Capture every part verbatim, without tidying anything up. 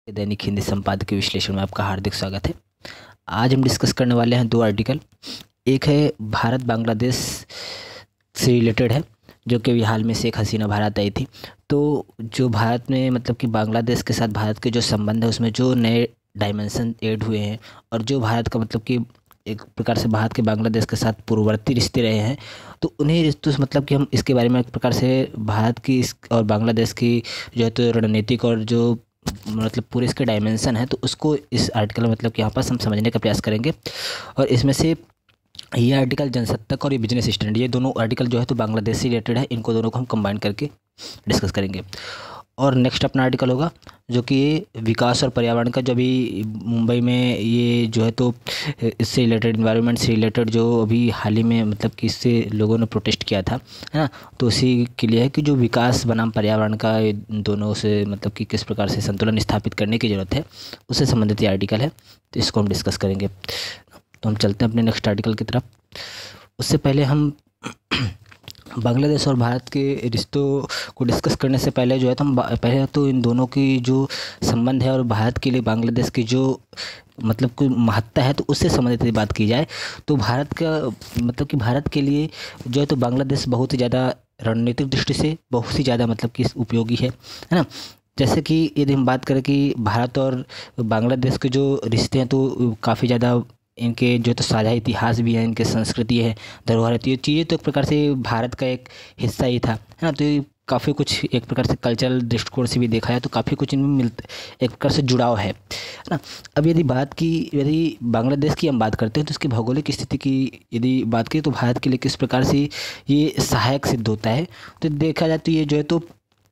दैनिक हिंदी संपादकीय विश्लेषण में आपका हार्दिक स्वागत है। आज हम डिस्कस करने वाले हैं दो आर्टिकल। एक है भारत बांग्लादेश से रिलेटेड है, जो कि अभी हाल में शेख हसीना भारत आई थी। तो जो भारत में मतलब कि बांग्लादेश के साथ भारत के जो संबंध है उसमें जो नए डायमेंशन ऐड हुए हैं और जो भारत का मतलब कि एक प्रकार से भारत के बांग्लादेश के साथ पूर्ववर्ती रिश्ते रहे हैं, तो उन्हीं रिश्तों से मतलब कि हम इसके बारे में एक प्रकार से भारत की इस और बांग्लादेश की जो है तो रणनीतिक और जो मतलब पूरे इसके डायमेंशन है, तो उसको इस आर्टिकल में मतलब कि यहाँ पर हम समझने का प्रयास करेंगे। और इसमें से ये आर्टिकल जनसत्ताक और ये बिजनेस स्टैंडर्ड, ये दोनों आर्टिकल जो है तो बांग्लादेश से रिलेटेड है। इनको दोनों को हम कंबाइन करके डिस्कस करेंगे। और नेक्स्ट अपना आर्टिकल होगा जो कि विकास और पर्यावरण का, जो अभी मुंबई में ये जो है तो इससे रिलेटेड, इन्वायरमेंट से रिलेटेड जो अभी हाल ही में मतलब कि इससे लोगों ने प्रोटेस्ट किया था, है ना। तो उसी के लिए है कि जो विकास बनाम पर्यावरण का दोनों से मतलब कि किस प्रकार से संतुलन स्थापित करने की ज़रूरत है, उससे संबंधित ये आर्टिकल है। तो इसको हम डिस्कस करेंगे। तो हम चलते हैं अपने नेक्स्ट आर्टिकल की तरफ। उससे पहले हम बांग्लादेश और भारत के रिश्तों को डिस्कस करने से पहले जो है तो हम पहले तो इन दोनों की जो संबंध है और भारत के लिए बांग्लादेश की जो मतलब कोई महत्ता है, तो उससे संबंधित बात की जाए तो भारत का मतलब कि भारत के लिए जो है तो बांग्लादेश बहुत ही ज़्यादा रणनीतिक दृष्टि से बहुत ही ज़्यादा मतलब कि उपयोगी है, है ना। जैसे कि यदि हम बात करें कि भारत और बांग्लादेश के जो रिश्ते हैं तो काफ़ी ज़्यादा इनके जो तो साझा इतिहास भी है, इनके संस्कृति है, धरोहर है। तो ये चीज़ें तो एक प्रकार से भारत का एक हिस्सा ही था, है ना। तो ये काफ़ी कुछ एक प्रकार से कल्चरल दृष्टिकोण से भी देखा जाए तो काफ़ी कुछ इनमें मिलते एक प्रकार से जुड़ाव है, है ना। अब यदि बात की यदि बांग्लादेश की हम बात करते हैं तो इसकी भौगोलिक स्थिति की यदि बात करें तो भारत के लिए किस प्रकार से ये सहायक सिद्ध होता है, तो देखा जाए तो ये जो है तो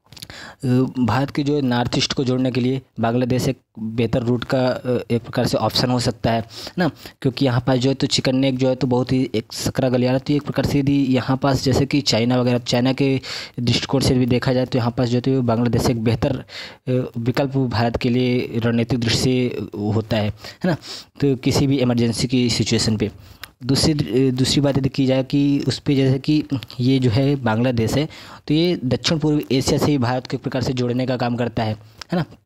भारत के जो नॉर्थ ईस्ट को जोड़ने के लिए बांग्लादेश एक बेहतर रूट का एक प्रकार से ऑप्शन हो सकता है ना। क्योंकि यहाँ पास जो है तो चिकन नेक जो है तो बहुत ही एक सकरा गलियारा, तो एक प्रकार से यदि यहाँ पास जैसे कि चाइना वगैरह, चाइना के दृष्टिकोण से भी देखा जाए तो यहाँ पास जो है तो बांग्लादेश एक बेहतर विकल्प भारत के लिए रणनीतिक दृष्टि से होता है, है ना। तो किसी भी इमरजेंसी की सिचुएशन पे दूसरी दूसरी बात यदि की जाए कि उस पर जैसे कि ये जो है बांग्लादेश है तो ये दक्षिण पूर्व एशिया से ही भारत को एक प्रकार से जोड़ने का काम करता है, है ना।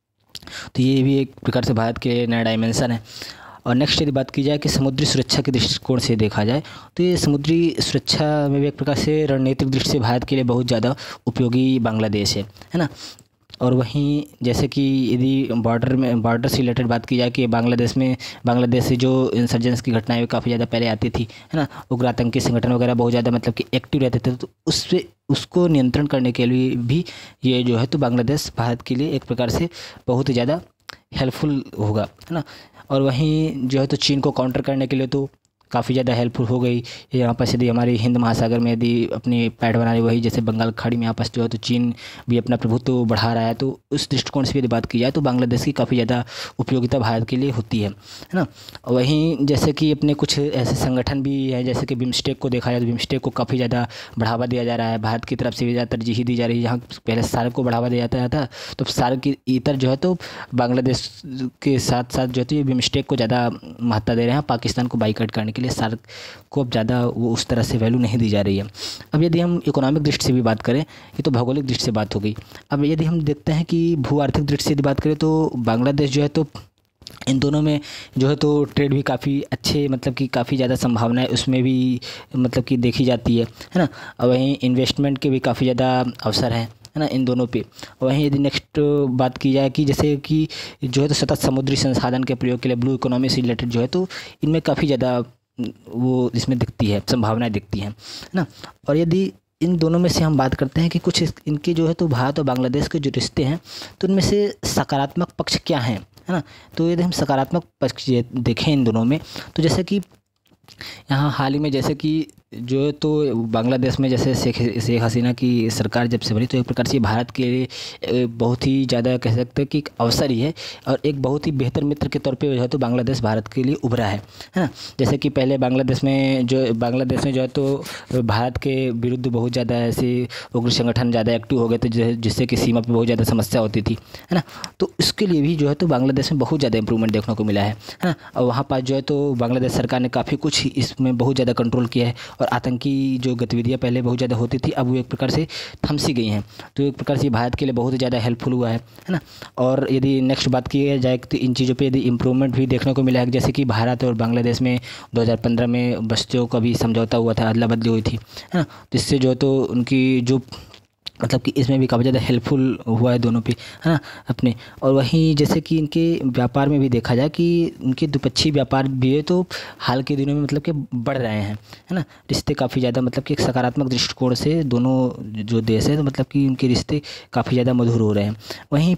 तो ये भी एक प्रकार से भारत के नया डायमेंशन है। और नेक्स्ट यदि बात की जाए कि समुद्री सुरक्षा के दृष्टिकोण से देखा जाए तो ये समुद्री सुरक्षा में भी एक प्रकार से रणनीतिक दृष्टि से भारत के लिए बहुत ज़्यादा उपयोगी बांग्लादेश है, है ना। और वहीं जैसे कि यदि बॉर्डर में बॉर्डर से रिलेटेड बात की जाए कि बांग्लादेश में बांग्लादेश से जो इंसर्जेंस की घटनाएं काफ़ी ज़्यादा पहले आती थी, है ना, उग्र आतंकी संगठन वगैरह बहुत ज़्यादा मतलब कि एक्टिव रहते थे, तो उससे उसको नियंत्रण करने के लिए भी ये जो है तो बांग्लादेश भारत के लिए एक प्रकार से बहुत ही ज़्यादा हेल्पफुल होगा, है ना। और वहीं जो है तो चीन को काउंटर करने के लिए तो काफ़ी ज़्यादा हेल्पफुल हो गई। यहाँ पर यदि हमारे हिंद महासागर में यदि अपनी पैड बना रही, वही जैसे बंगाल खाड़ी में यहाँ पर जो है तो चीन भी अपना प्रभुत्व बढ़ा रहा है, तो उस दृष्टिकोण से यदि बात की जाए तो बांग्लादेश की काफ़ी ज़्यादा उपयोगिता भारत के लिए होती है, है ना। वहीं जैसे कि अपने कुछ ऐसे संगठन भी हैं, जैसे कि बिम्स्टेक को देखा जाए तो बिम्स्टेक को काफ़ी ज़्यादा बढ़ावा दिया जा रहा है, भारत की तरफ से भी ज़्यादा तरजीही दी जा रही है। यहाँ पहले सार्क को बढ़ावा दिया जाता था, तो सार्क की इतर जो है तो बांग्लादेश के साथ साथ जो है तो ये बिम्स्टेक को ज़्यादा महत्ता दे रहे हैं। पाकिस्तान को बाइकआउट करने के लिए सार्क को अब ज़्यादा वो उस तरह से वैल्यू नहीं दी जा रही है। अब यदि हम इकोनॉमिक दृष्टि से भी बात करें, ये तो भौगोलिक दृष्टि से बात हो गई। अब यदि हम देखते हैं कि भू आर्थिक दृष्टि से यदि बात करें तो बांग्लादेश जो है तो इन दोनों में जो है तो ट्रेड भी काफ़ी अच्छे मतलब कि काफ़ी ज़्यादा संभावना है उसमें भी मतलब कि देखी जाती है, है ना। और वहीं इन्वेस्टमेंट के भी काफ़ी ज़्यादा अवसर हैं, है ना, इन दोनों पे। वहीं यदि नेक्स्ट बात की जाए कि जैसे कि जो है तो सतत समुद्री संसाधन के प्रयोग के लिए ब्लू इकोनॉमी से रिलेटेड जो है तो इनमें काफ़ी ज़्यादा वो इसमें दिखती है, संभावनाएं दिखती हैं, है ना। और यदि इन दोनों में से हम बात करते हैं कि कुछ इनके जो है तो भारत और बांग्लादेश के जो रिश्ते हैं तो उनमें से सकारात्मक पक्ष क्या हैं, है ना। तो यदि हम सकारात्मक पक्ष देखें इन दोनों में, तो जैसे कि यहाँ हाल ही में जैसे कि जो है तो बांग्लादेश में जैसे शेख शेख हसीना की सरकार जब से बनी तो एक प्रकार से भारत के लिए बहुत ही ज़्यादा कह सकते हैं कि एक अवसर ही है और एक बहुत ही बेहतर मित्र के तौर पे जो है तो बांग्लादेश भारत के लिए उभरा है, है ना। जैसे कि पहले बांग्लादेश में जो बांग्लादेश में जो है तो भारत के विरुद्ध बहुत ज़्यादा ऐसे उग्र संगठन ज़्यादा एक्टिव हो गए थे, जिससे कि सीमा पर बहुत ज़्यादा समस्या होती थी, है ना। तो इसके लिए भी जो है तो बांग्लादेश में बहुत ज़्यादा इंप्रूवमेंट देखने को मिला है, है ना। और वहाँ पर जो है तो बांग्लादेश सरकार ने काफ़ी कुछ कुछ इसमें बहुत ज़्यादा कंट्रोल किया है और आतंकी जो गतिविधियाँ पहले बहुत ज़्यादा होती थी अब वो एक प्रकार से थम सी गई हैं। तो एक प्रकार से भारत के लिए बहुत ज़्यादा हेल्पफुल हुआ है है ना। और यदि नेक्स्ट बात की जाए तो इन चीज़ों पे यदि इम्प्रूवमेंट भी देखने को मिला है, जैसे कि भारत और बांग्लादेश में दो हज़ार पंद्रह में बस्तियों का भी समझौता हुआ था, अदला बदली हुई थी, है ना। जिससे जो तो उनकी जो मतलब कि इसमें भी काफ़ी ज़्यादा हेल्पफुल हुआ है दोनों पे, है ना अपने। और वहीं जैसे कि इनके व्यापार में भी देखा जाए कि उनके द्विपक्षीय व्यापार भी है तो हाल के दिनों में मतलब कि बढ़ रहे हैं, है ना। रिश्ते काफ़ी ज़्यादा मतलब कि एक सकारात्मक दृष्टिकोण से दोनों जो देश है तो मतलब कि उनके रिश्ते काफ़ी ज़्यादा मधुर हो रहे हैं। वहीं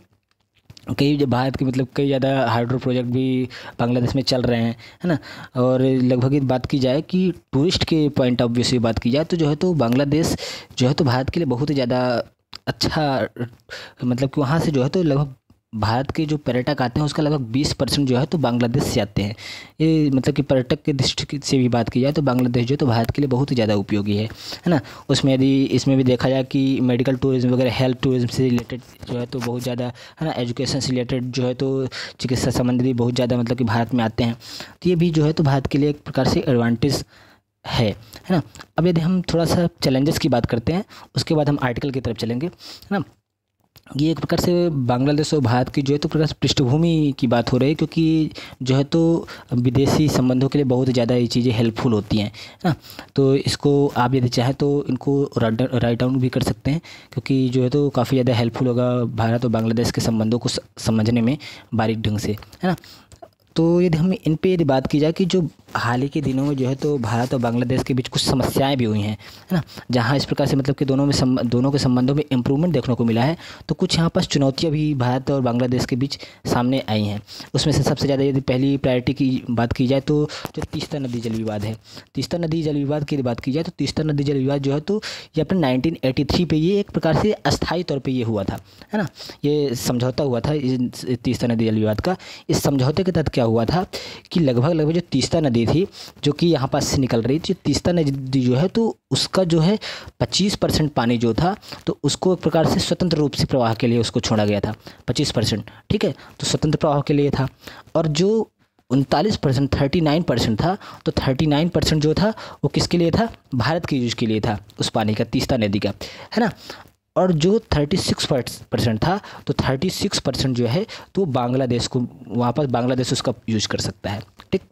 कई जो भारत के मतलब कई ज़्यादा हाइड्रो प्रोजेक्ट भी बांग्लादेश में चल रहे हैं, है ना। और लगभग बात की जाए कि टूरिस्ट के पॉइंट ऑफ व्यू से बात की जाए तो जो है तो बांग्लादेश जो है तो भारत के लिए बहुत ही ज़्यादा अच्छा, मतलब कि वहाँ से जो है तो लगभग भारत के जो पर्यटक आते हैं उसका लगभग बीस परसेंट जो है तो बांग्लादेश से आते हैं। ये मतलब कि पर्यटक के दृष्टि से भी बात की जाए तो बांग्लादेश जो है तो भारत के लिए बहुत ही ज़्यादा उपयोगी है, है ना। उसमें यदि इसमें भी देखा जाए कि मेडिकल टूरिज्म वगैरह, हेल्थ टूरिज्म से रिलेटेड जो है तो बहुत ज़्यादा, है ना, एजुकेशन से रिलेटेड जो है तो चिकित्सा संबंधी बहुत ज़्यादा मतलब कि भारत में आते हैं। तो ये भी जो है तो भारत के लिए एक प्रकार से एडवांटेज है, है ना। अब यदि हम थोड़ा सा चैलेंजेस की बात करते हैं उसके बाद हम आर्टिकल की तरफ चलेंगे, है ना। ये एक प्रकार से बांग्लादेश और भारत की जो है तो प्रकार से पृष्ठभूमि की बात हो रही है, क्योंकि जो है तो विदेशी संबंधों के लिए बहुत ज़्यादा ये चीज़ें हेल्पफुल होती हैं, है ना। तो इसको आप यदि चाहें तो इनको राइट डाउन भी कर सकते हैं, क्योंकि जो है तो काफ़ी ज़्यादा हेल्पफुल होगा भारत और बांग्लादेश के संबंधों को समझने में बारीक ढंग से, है ना। तो यदि हम इन पे यदि बात की जाए कि जो हाल ही के दिनों में जो है तो भारत और बांग्लादेश के बीच कुछ समस्याएं भी हुई हैं, है ना, जहां इस प्रकार से मतलब कि दोनों में सम, दोनों के संबंधों में इम्प्रूवमेंट देखने को मिला है। तो कुछ यहाँ पर चुनौतियां भी भारत और बांग्लादेश के बीच सामने आई हैं। उसमें से सबसे ज़्यादा यदि पहली प्रायोरिटी की बात की जाए तो जो तीस्ता नदी जल विवाद है, तीस्ता नदी जल विवाद की बात की जाए तो तीस्ता नदी जल विवाद जो है तो ये अपने नाइनटीन एटी थ्री पे ये एक प्रकार से अस्थायी तौर पर ये हुआ था, है ना। ये समझौता हुआ था इस तीस्ता नदी जल विवाद का। इस समझौते के तहत क्या हुआ था कि लगभग लगभग जो तीस्ता नदी थी जो कि यहाँ पास से निकल रही थी, तीस्ता नदी जो है तो उसका जो है पच्चीस परसेंट पानी जो था तो उसको एक प्रकार से स्वतंत्र रूप से प्रवाह के लिए उसको छोड़ा गया था, पच्चीस परसेंट, ठीक है। तो स्वतंत्र प्रवाह के लिए था। और जो उनतालीस परसेंट थर्टी नाइन परसेंट था तो थर्टी नाइन परसेंट जो था वो किसके लिए था, भारत के यूज के लिए था उस पानी का, तीस्ता नदी का, है ना। और जो छत्तीस परसेंट था तो छत्तीस परसेंट जो है तो बांग्लादेश को, वहाँ पर बांग्लादेश उसका यूज कर सकता है, ठीक।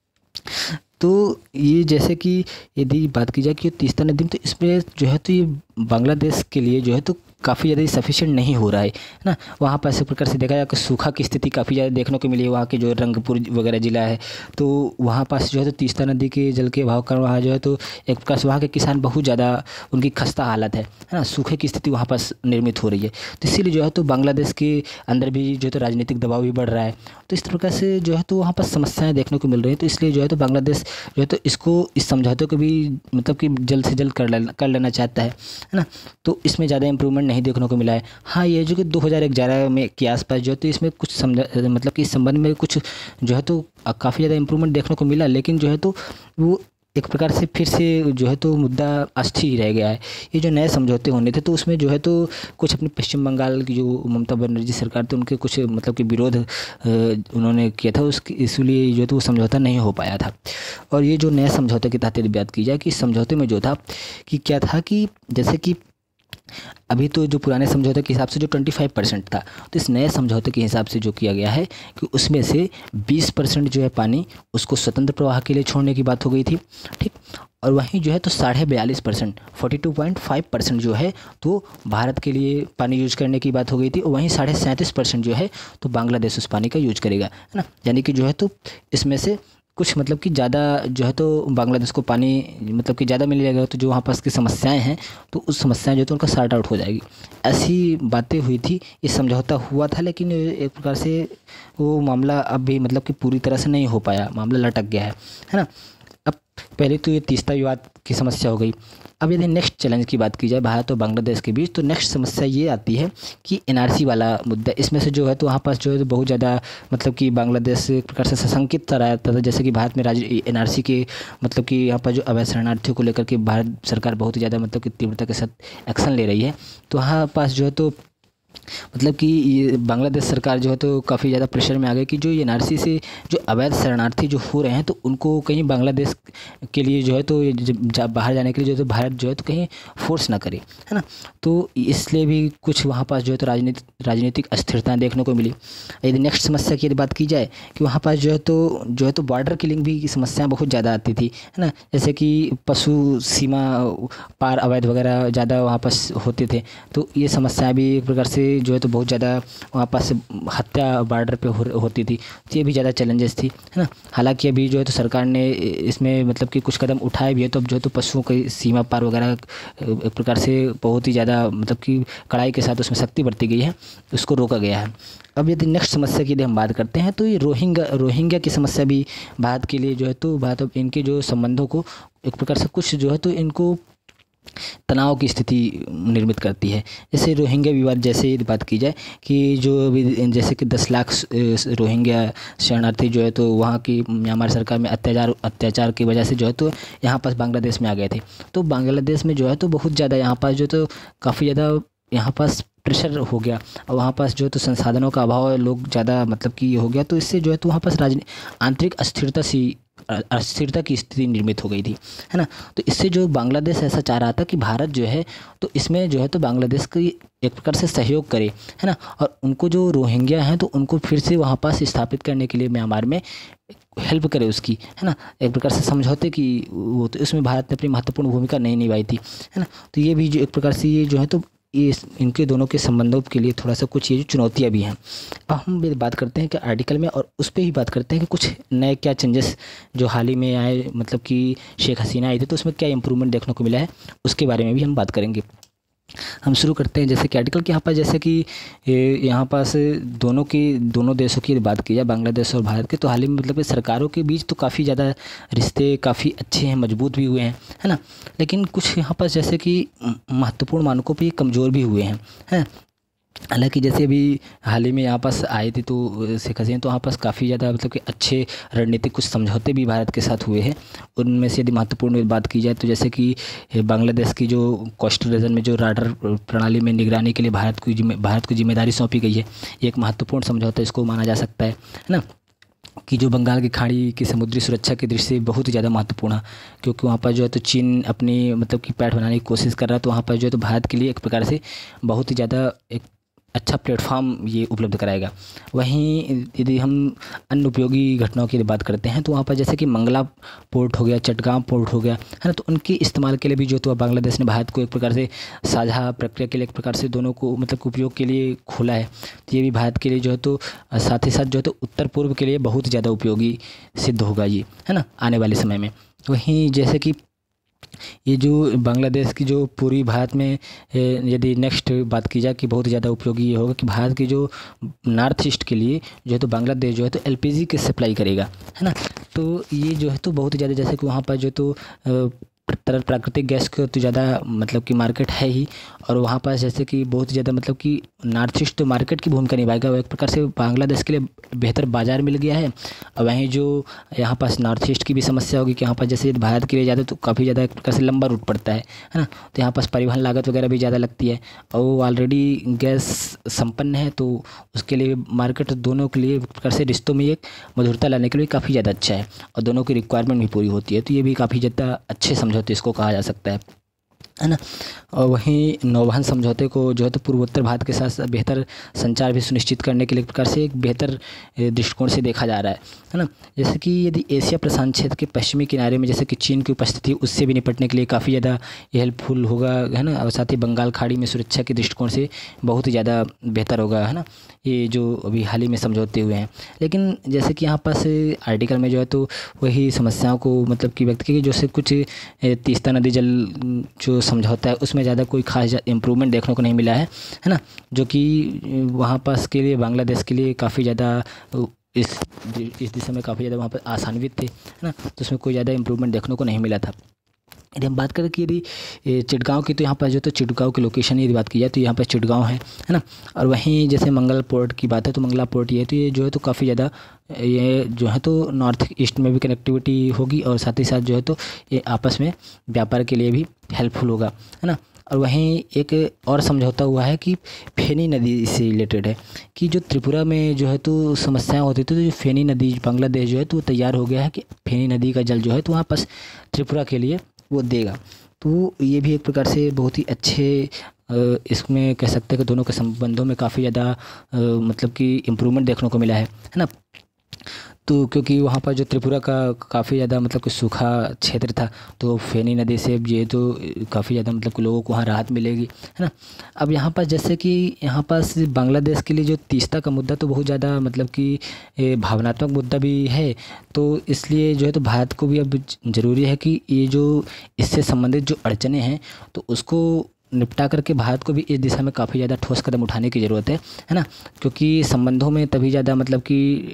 तो ये जैसे कि यदि बात की जाए कि तीस्ता नदी में तो इसमें जो है तो ये बांग्लादेश के लिए जो है तो काफ़ी ज़्यादा सफिशिएंट नहीं हो रहा है, है ना। वहाँ पर इस प्रकार से देखा जाए कि सूखा की स्थिति काफ़ी ज़्यादा देखने को मिली है। वहाँ के जो रंगपुर वगैरह ज़िला है तो वहाँ पास जो है तो तीस्ता नदी के जल के अभाव कारण वहाँ जो है तो एक प्रकार से वहाँ के किसान बहुत ज़्यादा उनकी खस्ता हालत है, है ना। सूखे की स्थिति वहाँ पास निर्मित हो रही है। तो इसीलिए जो है तो बांग्लादेश के अंदर भी जो है तो राजनीतिक दबाव भी बढ़ रहा है। तो इस प्रकार से जो है तो वहाँ पर समस्याएँ देखने को मिल रही हैं। तो इसलिए जो है तो बांग्लादेश जो है तो इसको, इस समझौते को भी मतलब कि जल्द से जल्द कर लेना कर लेना चाहता है, है ना। तो इसमें ज़्यादा इंप्रूवमेंट नहीं देखने को मिला है। हाँ, ये जो कि दो हज़ार ग्यारह में के आसपास जो है तो इसमें कुछ समझा, मतलब कि इस संबंध में कुछ जो है तो काफ़ी ज़्यादा इंप्रूवमेंट देखने को मिला, लेकिन जो है तो वो एक प्रकार से फिर से जो है तो मुद्दा अस्थिर रह गया है। ये जो नए समझौते होने थे तो उसमें जो है तो कुछ अपने पश्चिम बंगाल की जो ममता बनर्जी सरकार थी उनके कुछ मतलब कि विरोध उन्होंने किया था, उसके इसलिए जो है तो वो समझौता नहीं हो पाया था। और ये जो नए समझौते के तहत यदि बात की जाए कि समझौते में जो था कि क्या था कि जैसे कि अभी तो जो पुराने समझौते के हिसाब से जो पच्चीस परसेंट था तो इस नए समझौते के हिसाब से जो किया गया है कि उसमें से बीस परसेंट जो है पानी उसको स्वतंत्र प्रवाह के लिए छोड़ने की बात हो गई थी, ठीक। और वहीं जो है तो साढ़े बयालीस percent forty two point five percent जो है तो भारत के लिए पानी यूज करने की बात हो गई थी। और वहीं साढ़े सैंतीस परसेंट जो है तो बांग्लादेश उस पानी का यूज करेगा, है ना। यानी कि जो है तो इसमें से कुछ मतलब कि ज़्यादा जो है तो बांग्लादेश को पानी मतलब कि ज़्यादा मिल जाएगा, तो जो वहाँ पास की समस्याएं हैं तो उस समस्याएं जो है तो उनका सॉर्ट आउट हो जाएगी। ऐसी बातें हुई थी, ये समझौता हुआ था, लेकिन एक प्रकार से वो मामला अब भी मतलब कि पूरी तरह से नहीं हो पाया, मामला लटक गया है, है ना। अब पहले तो ये तीस्ता विवाद की समस्या हो गई। अब यदि नेक्स्ट चैलेंज की बात की जाए भारत और बांग्लादेश के बीच तो नेक्स्ट समस्या ये आती है कि एनआरसी वाला मुद्दा। इसमें से जो है तो वहाँ पास जो है तो बहुत ज़्यादा मतलब कि बांग्लादेश एक प्रकार से सशंकित रहा था, जैसे कि भारत में राज एनआरसी के मतलब कि यहाँ पर जो अवैध शरणार्थियों को लेकर के भारत सरकार बहुत ही ज़्यादा मतलब कि तीव्रता के साथ एक्शन ले रही है। तो वहाँ पास जो है तो मतलब कि ये बांग्लादेश सरकार जो है तो काफ़ी ज़्यादा प्रेशर में आ गई कि जो ये एन आर सी से जो अवैध शरणार्थी जो हो रहे हैं तो उनको कहीं बांग्लादेश के लिए जो है तो ये जब जा, बाहर जाने के लिए जो है तो भारत जो है तो कहीं फोर्स ना करे, है ना। तो इसलिए भी कुछ वहाँ पास जो है तो राजनीतिक राजनीतिक अस्थिरता देखने को मिली। यदि नेक्स्ट समस्या की यदि बात की जाए कि वहाँ पास जो है तो जो है तो बॉर्डर किलिंग भी की समस्याएँ बहुत ज़्यादा आती थी, है ना। जैसे कि पशु सीमा पार अवैध वगैरह ज़्यादा वहाँ पास होते थे, तो ये समस्याएँ भी एक प्रकार से जो है तो बहुत ज़्यादा वहाँ पास हत्या बॉर्डर पे हो, होती थी। तो ये भी ज़्यादा चैलेंजेस थी, है ना। हालांकि अभी जो है तो सरकार ने इसमें मतलब कि कुछ कदम उठाए भी है, तो अब जो है तो पशुओं की सीमा पार वगैरह एक प्रकार से बहुत ही ज़्यादा मतलब कि कड़ाई के साथ उसमें सख्ती बरती गई है, उसको रोका गया है। अब यदि नेक्स्ट समस्या की यदि हम बात करते हैं तो ये रोहिंग्या रोहिंग्या की समस्या भी भारत के लिए जो है तो भारत अब इनके जो संबंधों को एक प्रकार से कुछ जो है तो इनको तनाव की स्थिति निर्मित करती है। जैसे रोहिंग्या विवाद जैसे यदि बात की जाए कि जो अभी जैसे कि दस लाख रोहिंग्या शरणार्थी जो है तो वहाँ की म्यांमार सरकार में अत्याचार अत्याचार की वजह से जो है तो यहाँ पास बांग्लादेश में आ गए थे। तो बांग्लादेश में जो है तो बहुत ज़्यादा यहाँ पास जो तो काफ़ी ज़्यादा यहाँ पास प्रेशर हो गया और वहाँ पास जो है तो संसाधनों का अभाव है, लोग ज़्यादा मतलब कि हो गया, तो इससे जो है तो वहाँ पास राजनी आंतरिक अस्थिरता सी अस्थिरता की स्थिति निर्मित हो गई थी, है ना। तो इससे जो बांग्लादेश ऐसा चाह रहा था कि भारत जो है तो इसमें जो है तो बांग्लादेश की एक प्रकार से सहयोग करे, है ना, और उनको जो रोहिंग्या हैं तो उनको फिर से वहाँ पास स्थापित करने के लिए म्यांमार में हेल्प करे उसकी, है ना, एक प्रकार से समझौते की वो, तो इसमें भारत ने अपनी महत्वपूर्ण भूमिका नहीं निभाई थी, है ना। तो ये भी जो एक प्रकार से ये जो है तो ये इनके दोनों के संबंधों के लिए थोड़ा सा कुछ ये जो चुनौतियाँ भी हैं। अब हम भी बात करते हैं कि आर्टिकल में और उस पर ही बात करते हैं कि कुछ नए क्या चेंजेस जो हाल ही में आए, मतलब कि शेख हसीना आई थी तो उसमें क्या इंप्रूवमेंट देखने को मिला है, उसके बारे में भी हम बात करेंगे। हम शुरू करते हैं जैसे कि आर्टिकल के यहाँ पर जैसे कि यहाँ पास दोनों की दोनों देशों की बात की जाए बांग्लादेश और भारत के, तो हाल ही में मतलब कि सरकारों के बीच तो काफ़ी ज़्यादा रिश्ते काफ़ी अच्छे हैं, मजबूत भी हुए हैं, है ना। लेकिन कुछ यहाँ पास जैसे कि महत्वपूर्ण मानकों पे कमज़ोर भी हुए हैं, हैं। हालांकि जैसे अभी हाल ही में यहाँ पास आए थे तो शेख हसीना, तो वहाँ पास काफ़ी ज़्यादा मतलब कि अच्छे रणनीतिक कुछ समझौते भी भारत के साथ हुए हैं। उनमें से यदि महत्वपूर्ण बात की जाए तो जैसे कि बांग्लादेश की जो कोस्टल रीजन में जो राडार प्रणाली में निगरानी के लिए भारत को भारत को जिम्मेदारी सौंपी गई है, एक महत्वपूर्ण समझौता इसको माना जा सकता है, है ना, कि जो बंगाल की खाड़ी की समुद्री सुरक्षा की दृष्टि से बहुत ही ज़्यादा महत्वपूर्ण है, क्योंकि वहाँ पर जो है तो चीन अपनी मतलब कि पैठ बनाने की कोशिश कर रहा है, तो वहाँ पर जो है तो भारत के लिए एक प्रकार से बहुत ही ज़्यादा एक अच्छा प्लेटफॉर्म ये उपलब्ध कराएगा। वहीं यदि हम अन्य उपयोगी घटनाओं की बात करते हैं तो वहाँ पर जैसे कि मंगला पोर्ट हो गया, चटगांव पोर्ट हो गया, है ना, तो उनके इस्तेमाल के लिए भी जो तो बांग्लादेश ने भारत को एक प्रकार से साझा प्रक्रिया के लिए एक प्रकार से दोनों को मतलब उपयोग के लिए खोला है। तो ये भी भारत के लिए जो है तो साथ ही साथ जो है तो उत्तर पूर्व के लिए बहुत ज़्यादा उपयोगी सिद्ध होगा ये, है ना, आने वाले समय में। वहीं जैसे कि ये जो बांग्लादेश की जो पूरी भारत में यदि नेक्स्ट बात की जाए कि बहुत ज़्यादा उपयोगी ये होगा कि भारत की जो नॉर्थ ईस्ट के लिए जो है तो बांग्लादेश जो है तो एलपीजी की सप्लाई करेगा, है ना। तो ये जो है तो बहुत ज़्यादा जैसे कि वहाँ पर जो तो तरल प्राकृतिक गैस को तो ज़्यादा मतलब कि मार्केट है ही, और वहाँ पास जैसे कि बहुत ज़्यादा मतलब कि नॉर्थ ईस्ट मार्केट की भूमिका निभाएगा। वो एक प्रकार से बांग्लादेश के लिए बेहतर बाज़ार मिल गया है। और वहीं जो यहाँ पास नॉर्थ ईस्ट की भी समस्या होगी कि यहाँ पर जैसे भारत के लिए ज़्यादा तो काफ़ी ज़्यादा एक प्रकार से लंबा रूट पड़ता है, है ना, तो यहाँ पास परिवहन लागत वगैरह भी ज़्यादा लगती है, और वो ऑलरेडी गैस संपन्न है, तो उसके लिए मार्केट दोनों के लिए एक प्रकार से रिश्तों में एक मधुरता लाने के लिए काफ़ी ज़्यादा अच्छा है, और दोनों की रिक्वायरमेंट भी पूरी होती है। तो ये भी काफ़ी ज़्यादा अच्छे समझौते इसको कहा जा सकता है, है ना। और वहीं नौवहन समझौते को जो है तो पूर्वोत्तर भारत के साथ बेहतर संचार भी सुनिश्चित करने के लिए एक प्रकार से एक बेहतर दृष्टिकोण से देखा जा रहा है, है ना। जैसे कि यदि एशिया प्रशांत क्षेत्र के पश्चिमी किनारे में जैसे कि चीन की उपस्थिति, उससे भी निपटने के लिए काफ़ी ज़्यादा ये हेल्पफुल होगा, है ना, और साथ ही बंगाल खाड़ी में सुरक्षा के दृष्टिकोण से बहुत ही ज़्यादा बेहतर होगा, है ना, ये जो अभी हाल ही में समझौते हुए हैं। लेकिन जैसे कि यहाँ पास आर्टिकल में जो है तो वही समस्याओं को मतलब कि व्यक्त की, जैसे कुछ तीस्ता नदी जल जो समझौता है उसमें ज़्यादा कोई खास इम्प्रूवमेंट देखने को नहीं मिला है, है ना, जो कि वहाँ पास के लिए बांग्लादेश के लिए काफ़ी ज़्यादा इस इस दिशा में काफ़ी ज़्यादा वहाँ पर आसान्वित थे, है ना, तो उसमें कोई ज़्यादा इम्प्रूवमेंट देखने को नहीं मिला था। यदि हम बात करें कि यदि चिटगांव की, तो यहाँ पर जो तो चिटगांव की लोकेशन की यदि बात की जाए तो यहाँ पर चिटगांव है, है ना। और वहीं जैसे मंगल पोर्ट की बात है तो मंगला पोर्ट ये है, तो ये जो है तो काफ़ी ज़्यादा ये जो है तो नॉर्थ ईस्ट में भी कनेक्टिविटी होगी, और साथ ही साथ जो है तो ये आपस में व्यापार के लिए भी हेल्पफुल होगा, है ना। और वहीं एक और समझौता हुआ है कि फेनी नदी से रिलेटेड है कि जो त्रिपुरा में जो है तो समस्याएं होती थी, तो जो फेनी नदी बांग्लादेश जो है तो तैयार हो गया है कि फेनी नदी का जल जो है तो वहाँ पास त्रिपुरा के लिए वो देगा। तो ये भी एक प्रकार से बहुत ही अच्छे इसमें कह सकते हैं कि दोनों के संबंधों में काफ़ी ज़्यादा मतलब कि इम्प्रूवमेंट देखने को मिला है है ना। तो क्योंकि वहाँ पर जो त्रिपुरा का काफ़ी ज़्यादा मतलब कि सूखा क्षेत्र था, तो फेनी नदी से ये तो काफ़ी ज़्यादा मतलब कि लोगों को वहाँ राहत मिलेगी, है ना। अब यहाँ पर जैसे कि यहाँ पास बांग्लादेश के लिए जो तीस्ता का मुद्दा तो बहुत ज़्यादा मतलब कि भावनात्मक मुद्दा भी है, तो इसलिए जो है तो भारत को भी अब ज़रूरी है कि ये जो इससे संबंधित जो अड़चनें हैं तो उसको निपटा करके भारत को भी इस दिशा में काफ़ी ज़्यादा ठोस कदम उठाने की ज़रूरत है है ना। क्योंकि संबंधों में तभी ज़्यादा मतलब कि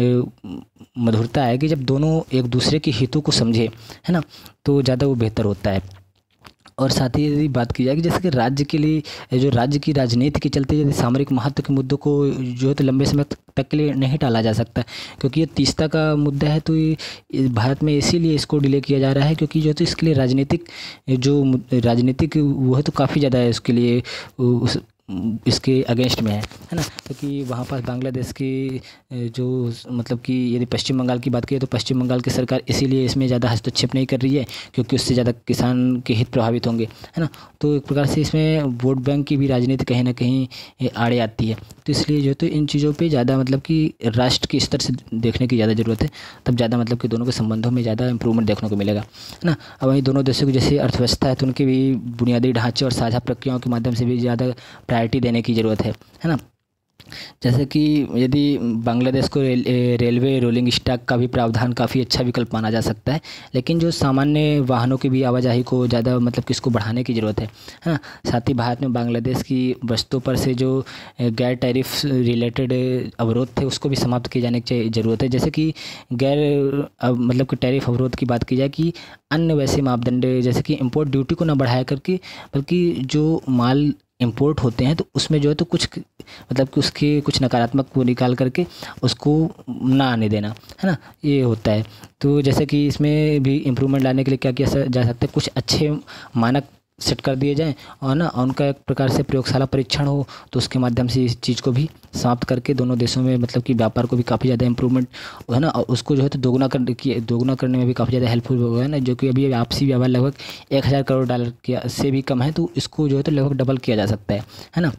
मधुरता है कि जब दोनों एक दूसरे के हितों को समझे, है ना, तो ज़्यादा वो बेहतर होता है। और साथ ही यदि बात की जाए कि जैसे कि राज्य के लिए जो राज्य की राजनीति के चलते यदि सामरिक महत्व के मुद्दों को जो है तो लंबे समय तक के लिए नहीं टाला जा सकता, क्योंकि ये तीस्ता का मुद्दा है तो ये भारत में इसीलिए इसको डिले किया जा रहा है क्योंकि जो है तो इसके लिए राजनीतिक जो राजनीतिक वो है तो काफ़ी ज़्यादा है उसके लिए उस इसके अगेंस्ट में है है ना। क्योंकि वहाँ पर बांग्लादेश की जो मतलब कि यदि पश्चिम बंगाल की बात करें तो पश्चिम बंगाल की सरकार इसीलिए इसमें ज़्यादा हस्तक्षेप नहीं कर रही है क्योंकि उससे ज़्यादा किसान के हित प्रभावित होंगे, है ना। तो एक प्रकार से इसमें वोट बैंक की भी राजनीति कहीं ना कहीं आड़े आती है। तो इसलिए जो तो इन चीज़ों पर ज़्यादा मतलब कि राष्ट्र के स्तर से देखने की ज़्यादा ज़रूरत है, तब ज़्यादा मतलब कि दोनों के संबंधों में ज़्यादा इंप्रूवमेंट देखने को मिलेगा, है ना। अब वहीं दोनों देशों की जैसे अर्थव्यवस्था है तो उनके भी बुनियादी ढांचे और साझा प्रक्रियाओं के माध्यम से भी ज़्यादा प्रायोरिटी देने की ज़रूरत है, है ना। जैसे कि यदि बांग्लादेश को रेल, रेलवे रोलिंग स्टॉक का भी प्रावधान काफ़ी अच्छा विकल्प माना जा सकता है, लेकिन जो सामान्य वाहनों की भी आवाजाही को ज़्यादा मतलब कि इसको बढ़ाने की ज़रूरत है, है ना। साथ ही भारत में बांग्लादेश की वस्तुओं पर से जो गैर टैरिफ रिलेटेड अवरोध थे उसको भी समाप्त किए जाने की ज़रूरत है। जैसे कि गैर मतलब कि टैरिफ अवरोध की बात की जाए कि अन्य वैसे मापदंड जैसे कि इम्पोर्ट ड्यूटी को ना बढ़ाया करके बल्कि जो माल इंपोर्ट होते हैं तो उसमें जो है तो कुछ मतलब कि उसके कुछ नकारात्मक वो निकाल करके उसको ना आने देना, है ना, ये होता है। तो जैसे कि इसमें भी इम्प्रूवमेंट लाने के लिए क्या किया जा सकता है, कुछ अच्छे मानक सेट कर दिए जाएं और ना उनका एक प्रकार से प्रयोगशाला परीक्षण हो तो उसके माध्यम से इस चीज़ को भी समाप्त करके दोनों देशों में मतलब कि व्यापार को भी काफ़ी ज़्यादा इम्प्रूवमेंट है ना, और उसको जो है तो दोगुना कर दोगुना करने में भी काफ़ी ज़्यादा हेल्पफुल होगा, है ना। जो कि अभी आपसी व्यापार लगभग एक हज़ार करोड़ डॉलर के से भी कम है, तो इसको जो है तो लगभग डबल किया जा सकता है, है ना।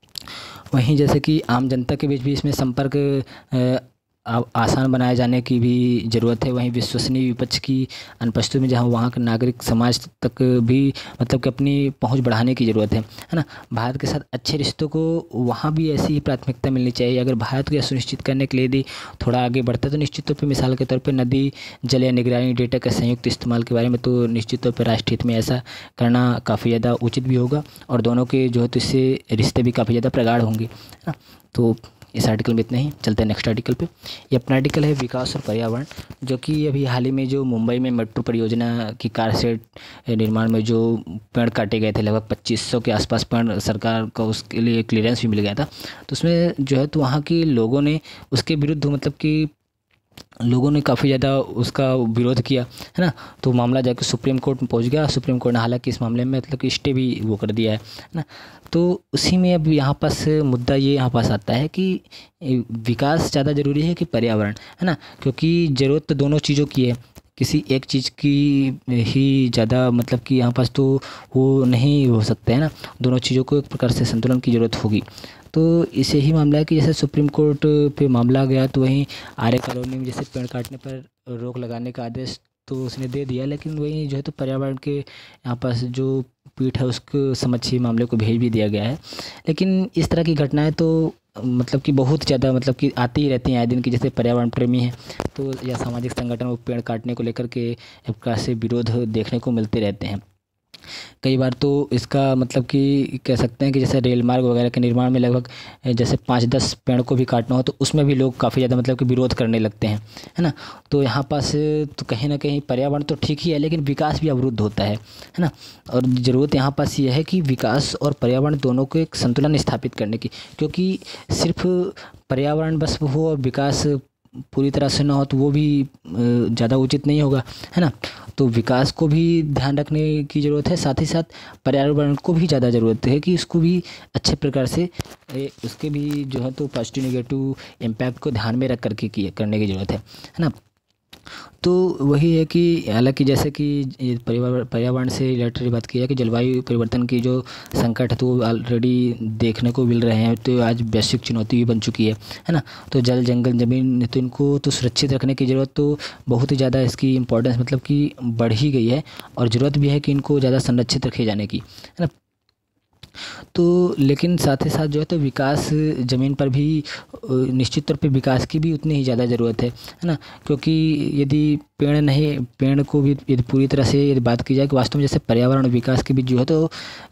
वहीं जैसे कि आम जनता के बीच भी इसमें संपर्क आसान बनाए जाने की भी ज़रूरत है। वहीं विश्वसनीय विपक्ष की अनुपस्थिति में जहां वहां के नागरिक समाज तक भी मतलब कि अपनी पहुंच बढ़ाने की ज़रूरत है, है ना। भारत के साथ अच्छे रिश्तों को वहां भी ऐसी ही प्राथमिकता मिलनी चाहिए। अगर भारत को यह सुनिश्चित करने के लिए यदि थोड़ा आगे बढ़ता है तो निश्चित तौर पर मिसाल के तौर पर नदी जल या निगरानी डेटा के संयुक्त इस्तेमाल के बारे में तो निश्चित तौर पर राष्ट्र हित में ऐसा करना काफ़ी ज़्यादा उचित भी होगा और दोनों के जो है तो इससे रिश्ते भी काफ़ी ज़्यादा प्रगाढ़ होंगे, है ना। तो इस आर्टिकल में इतना ही, चलते हैं नेक्स्ट आर्टिकल पे। ये अपना आर्टिकल है विकास और पर्यावरण, जो कि अभी हाल ही में जो मुंबई में मेट्रो परियोजना की कार सेट निर्माण में जो पेड़ काटे गए थे लगभग पच्चीस सौ के आसपास पेड़, सरकार को उसके लिए क्लियरेंस भी मिल गया था। तो उसमें जो है तो वहाँ के लोगों ने उसके विरुद्ध मतलब कि लोगों ने काफ़ी ज़्यादा उसका विरोध किया, है ना। तो मामला जाकर सुप्रीम कोर्ट में पहुंच गया। सुप्रीम कोर्ट ने हालांकि इस मामले में मतलब कि स्टे भी वो कर दिया है, है ना। तो उसी में अब यहाँ पास मुद्दा ये यहाँ पास आता है कि विकास ज़्यादा ज़रूरी है कि पर्यावरण, है ना। क्योंकि ज़रूरत तो दोनों चीज़ों की है, किसी एक चीज़ की ही ज़्यादा मतलब कि यहाँ पास तो वो नहीं हो सकता है ना, दोनों चीज़ों को एक प्रकार से संतुलन की ज़रूरत होगी। तो इसे ही मामला है कि जैसे सुप्रीम कोर्ट पे मामला गया तो वहीं आर्य कॉलोनी में जैसे पेड़ काटने पर रोक लगाने का आदेश तो उसने दे दिया, लेकिन वहीं जो है तो पर्यावरण के यहाँ पास जो पीठ है उसको समझ ही मामले को भेज भी दिया गया है। लेकिन इस तरह की घटनाएं तो मतलब कि बहुत ज़्यादा मतलब कि आती ही रहती हैं आए दिन की। जैसे पर्यावरण प्रेमी हैं तो या सामाजिक संगठन वो पेड़ काटने को लेकर के एक प्रकार से विरोध देखने को मिलते रहते हैं। कई बार तो इसका मतलब कि कह सकते हैं कि जैसे रेल मार्ग वगैरह के निर्माण में लगभग जैसे पाँच दस पेड़ को भी काटना हो तो उसमें भी लोग काफ़ी ज़्यादा मतलब कि विरोध करने लगते हैं, है ना। तो यहाँ पास तो कहीं ना कहीं पर्यावरण तो ठीक ही है लेकिन विकास भी अवरुद्ध होता है, है ना। और ज़रूरत यहाँ पास ये है कि विकास और पर्यावरण दोनों को एक संतुलन स्थापित करने की, क्योंकि सिर्फ पर्यावरण बस हो और विकास पूरी तरह से ना हो तो वो भी ज़्यादा उचित नहीं होगा, है ना। तो विकास को भी ध्यान रखने की ज़रूरत है, साथ ही साथ पर्यावरण को भी ज़्यादा ज़रूरत है कि इसको भी अच्छे प्रकार से ए, उसके भी जो है तो पॉजिटिव नेगेटिव इम्पैक्ट को ध्यान में रख करके किए करने की ज़रूरत है है ना। तो वही है कि हालांकि जैसे कि ये पर्यावरण पर्यावरण से रिलेटेड बात की है कि जलवायु परिवर्तन की जो संकट है तो ऑलरेडी देखने को मिल रहे हैं, तो आज वैश्विक चुनौती भी बन चुकी है है ना। तो जल जंगल ज़मीन तो इनको तो सुरक्षित रखने की ज़रूरत तो बहुत ही ज़्यादा, इसकी इम्पोर्टेंस मतलब कि बढ़ ही गई है और ज़रूरत भी है कि इनको ज़्यादा संरक्षित रखे जाने की, है ना। तो लेकिन साथ ही साथ जो है तो विकास ज़मीन पर भी निश्चित तौर पे विकास की भी उतनी ही ज़्यादा ज़रूरत है है ना। क्योंकि यदि पेड़ नहीं पेड़ को भी यदि पूरी तरह से यदि बात की जाए कि वास्तव में जैसे पर्यावरण और विकास के बीच जो है तो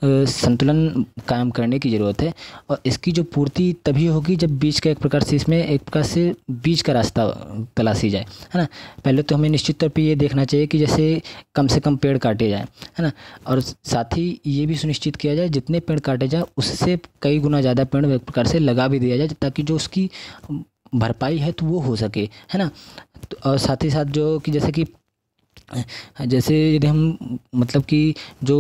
संतुलन कायम करने की ज़रूरत है, और इसकी जो पूर्ति तभी होगी जब बीच का एक प्रकार से इसमें एक प्रकार से बीच का रास्ता तलाशी जाए, है ना। पहले तो हमें निश्चित तौर पे ये देखना चाहिए कि जैसे कम से कम पेड़ काटे जाएँ, है ना, और साथ ही ये भी सुनिश्चित किया जाए जितने पेड़ काटे जाए उससे कई गुना ज़्यादा पेड़ एक प्रकार से लगा भी दिया जाए, ताकि जो उसकी भरपाई है तो वो हो सके, है ना। तो और साथ ही साथ जो कि जैसे कि जैसे यदि हम मतलब कि जो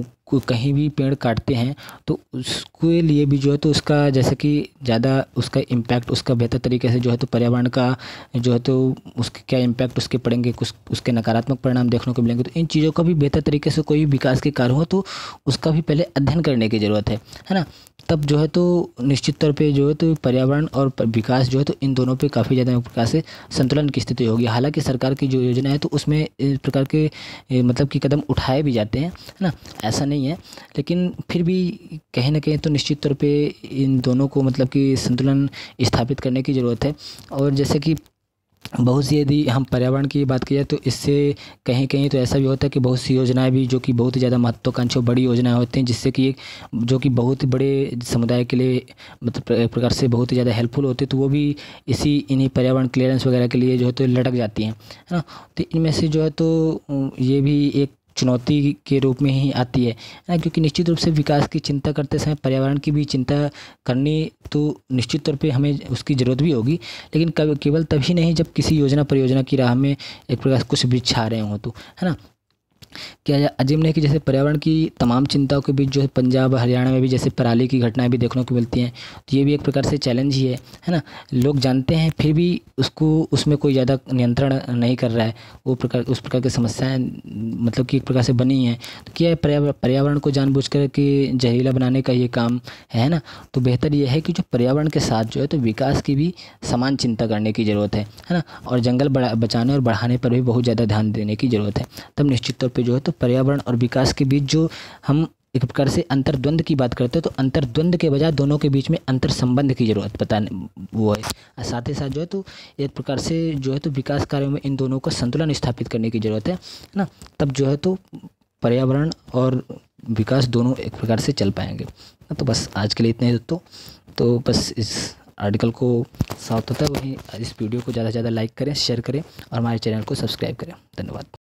कहीं भी पेड़ काटते हैं तो उसके लिए भी जो है तो उसका जैसे कि ज़्यादा उसका इम्पैक्ट उसका बेहतर तरीके से जो है तो पर्यावरण का जो है तो उसके क्या इम्पैक्ट उसके पड़ेंगे, कुछ उसके नकारात्मक परिणाम देखने को मिलेंगे। तो इन चीज़ों का भी बेहतर तरीके से कोई विकास के कार्य हो तो उसका भी पहले अध्ययन करने की ज़रूरत है, है ना। तब जो है तो निश्चित तौर पे जो है तो पर्यावरण और विकास जो है तो इन दोनों पे काफ़ी ज़्यादा प्रकार से संतुलन की स्थिति होगी। हालांकि सरकार की जो योजना है तो उसमें इस प्रकार के मतलब कि कदम उठाए भी जाते हैं, है ना, ऐसा नहीं है, लेकिन फिर भी कहीं ना कहीं तो निश्चित तौर पे इन दोनों को मतलब कि संतुलन स्थापित करने की ज़रूरत है। और जैसे कि बहुत सी यदि हम पर्यावरण की बात किया तो इससे कहीं कहीं तो ऐसा भी होता है कि बहुत सी योजनाएं भी जो कि बहुत ही ज़्यादा महत्वाकांक्षी और बड़ी योजनाएं होती हैं, जिससे कि जो कि बहुत ही बड़े समुदाय के लिए मतलब एक प्रकार से बहुत ही ज़्यादा हेल्पफुल होती है, तो वो भी इसी इन्हीं पर्यावरण क्लियरेंस वगैरह के लिए जो है तो लटक जाती हैं, है ना। तो इनमें से जो है तो ये भी एक चुनौती के रूप में ही आती है ना, क्योंकि निश्चित रूप से विकास की चिंता करते समय पर्यावरण की भी चिंता करनी तो निश्चित तौर पे हमें उसकी ज़रूरत भी होगी, लेकिन केवल तभी नहीं जब किसी योजना परियोजना की राह में एक प्रकार कुछ वृक्ष आ रहे हों तो, है ना। क्या अजीब नहीं कि जैसे पर्यावरण की तमाम चिंताओं के बीच जो है पंजाब हरियाणा में भी जैसे पराली की घटनाएं भी देखने को मिलती हैं, तो ये भी एक प्रकार से चैलेंज ही है, है ना। लोग जानते हैं फिर भी उसको उसमें कोई ज़्यादा नियंत्रण नहीं कर रहा है, वो प्रकार उस प्रकार की समस्याएं मतलब कि एक प्रकार से बनी हैं। तो क्या पर्यावरण पर्यावरण को जानबूझ कर के जहरीला बनाने का ये काम है ना। तो बेहतर यह है कि जो पर्यावरण के साथ जो है तो विकास की भी समान चिंता करने की ज़रूरत है, है ना, और जंगल बचाने और बढ़ाने पर भी बहुत ज़्यादा ध्यान देने की ज़रूरत है। तब निश्चित तौर पे जो है तो पर्यावरण और विकास के बीच जो हम एक प्रकार से अंतर्द्वंद की बात करते हैं, तो अंतर्द्वंद के बजाय दोनों के बीच में अंतर संबंध की ज़रूरत बताने वो है। साथ ही साथ जो है तो एक प्रकार से जो है तो विकास कार्यों में इन दोनों का संतुलन स्थापित करने की ज़रूरत है ना। तब जो है तो पर्यावरण और विकास दोनों एक प्रकार से चल पाएंगे। तो बस आज के लिए इतना ही दोस्तों। तो बस इस आर्टिकल को साथ होता है वहीं इस वीडियो को ज़्यादा से ज़्यादा लाइक करें, शेयर करें और हमारे चैनल को सब्सक्राइब करें। धन्यवाद।